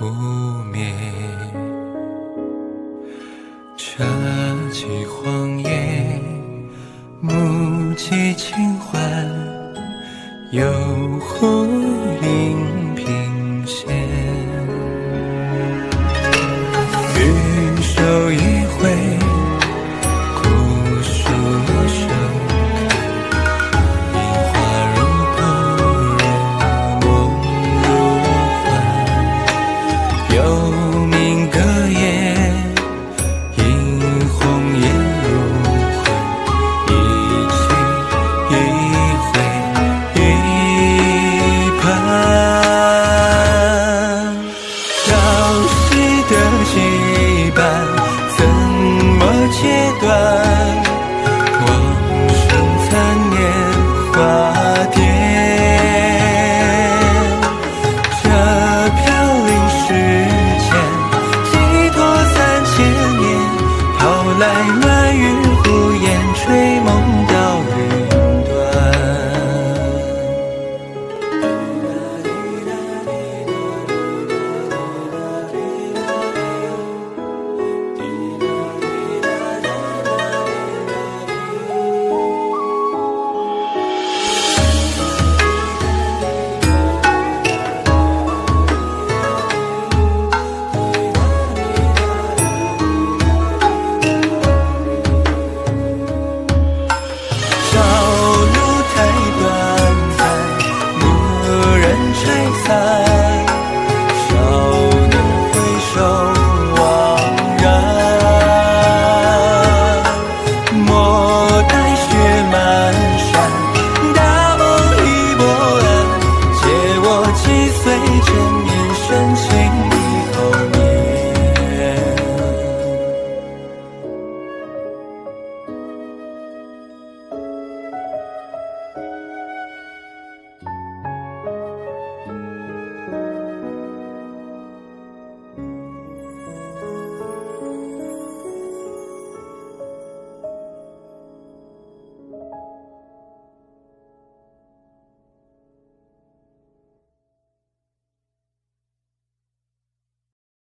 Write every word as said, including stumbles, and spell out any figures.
扑灭。茶几荒野，木屐轻唤，游湖影平线。余手一挥，枯树盛开，樱花如故人，梦如幻。幽冥歌夜，映红颜如幻，一期一会一盼。朝夕的羁绊怎么切断？往生残年华蝶，这飘零世间寄托三千年，抛来暖云敷衍，吹梦到云端。七岁千年深情。